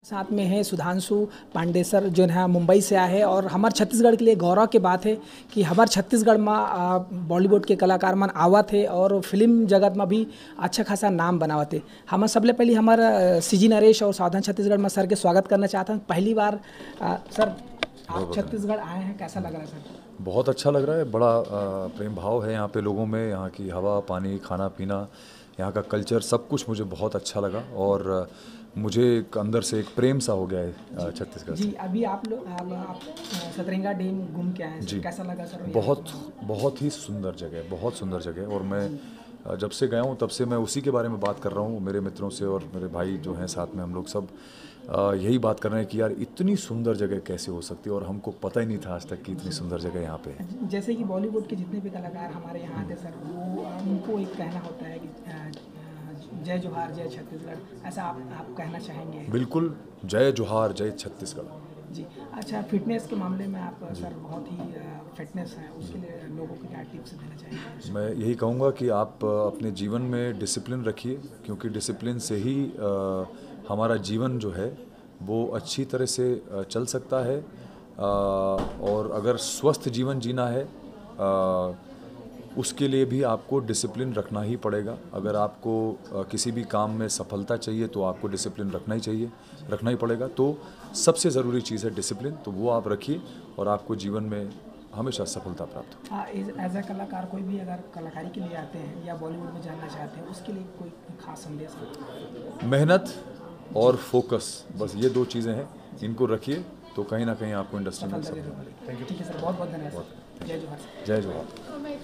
साथ में है सुधांशु पांडे सर जो है मुंबई से आए हैं और हमारे छत्तीसगढ़ के लिए गौरव की बात है कि हमारे छत्तीसगढ़ में बॉलीवुड के कलाकार मन आवत है और फिल्म जगत में भी अच्छा खासा नाम बनावत है। हम सबले पहले हमारा सीजी नरेश और सावधान छत्तीसगढ़ में सर के स्वागत करना चाहता हूँ। पहली बार सर आप छत्तीसगढ़ आए हैं, कैसा लग रहा है सर? बहुत अच्छा लग रहा है। बड़ा प्रेम भाव है यहाँ पे लोगों में। यहाँ की हवा पानी खाना पीना, यहाँ का कल्चर, सब कुछ मुझे बहुत अच्छा लगा और मुझे एक अंदर से एक प्रेम सा हो गया है छत्तीसगढ़ जी। से। अभी आप लोग आप सतरंगा डैम घूम के आए हैं जी, कैसा लगा सर? बहुत ही सुंदर जगह, बहुत सुंदर जगह। और मैं जब से गया हूँ तब से मैं उसी के बारे में बात कर रहा हूँ मेरे मित्रों से, और मेरे भाई जो हैं साथ में, हम लोग सब यही बात कर रहे हैं कि यार इतनी सुंदर जगह कैसे हो सकती है, और हमको पता ही नहीं था आज तक कि इतनी सुंदर जगह यहाँ पे है। जैसे कि बॉलीवुड के जितने भी कलाकार हमारे यहाँ आते सर, वो उनको एक कहना होता है कि जय जोहार जय छत्तीसगढ़, ऐसा आप कहना चाहेंगे? बिल्कुल, जय जोहार जय छत्तीसगढ़। जी। अच्छा, फिटनेस के मामले में आप सर बहुत ही फिटनेस है, उसके लिए लोगों को क्या टिप्स देना चाहेंगे? मैं यही कहूँगा कि आप अपने जीवन में डिसिप्लिन रखिए, क्योंकि डिसिप्लिन से ही हमारा जीवन जो है वो अच्छी तरह से चल सकता है। और अगर स्वस्थ जीवन जीना है उसके लिए भी आपको डिसिप्लिन रखना ही पड़ेगा। अगर आपको किसी भी काम में सफलता चाहिए तो आपको डिसिप्लिन रखना ही पड़ेगा। तो सबसे ज़रूरी चीज़ है डिसिप्लिन, तो वो आप रखिए और आपको जीवन में हमेशा सफलता प्राप्त हो। एज ए कलाकार कोई भी अगर कलाकारी के लिए आते हैं या बॉलीवुड में जाना चाहते हैं, उसके लिए कोई खास संदेश है? मेहनत और फोकस, बस ये दो चीज़ें हैं, इनको रखिए तो कहीं ना कहीं आपको इंडस्ट्री में सफलता मिलेगी। ठीक है सर, बहुत बहुत धन्यवाद। जय जोहार। जय जोहार।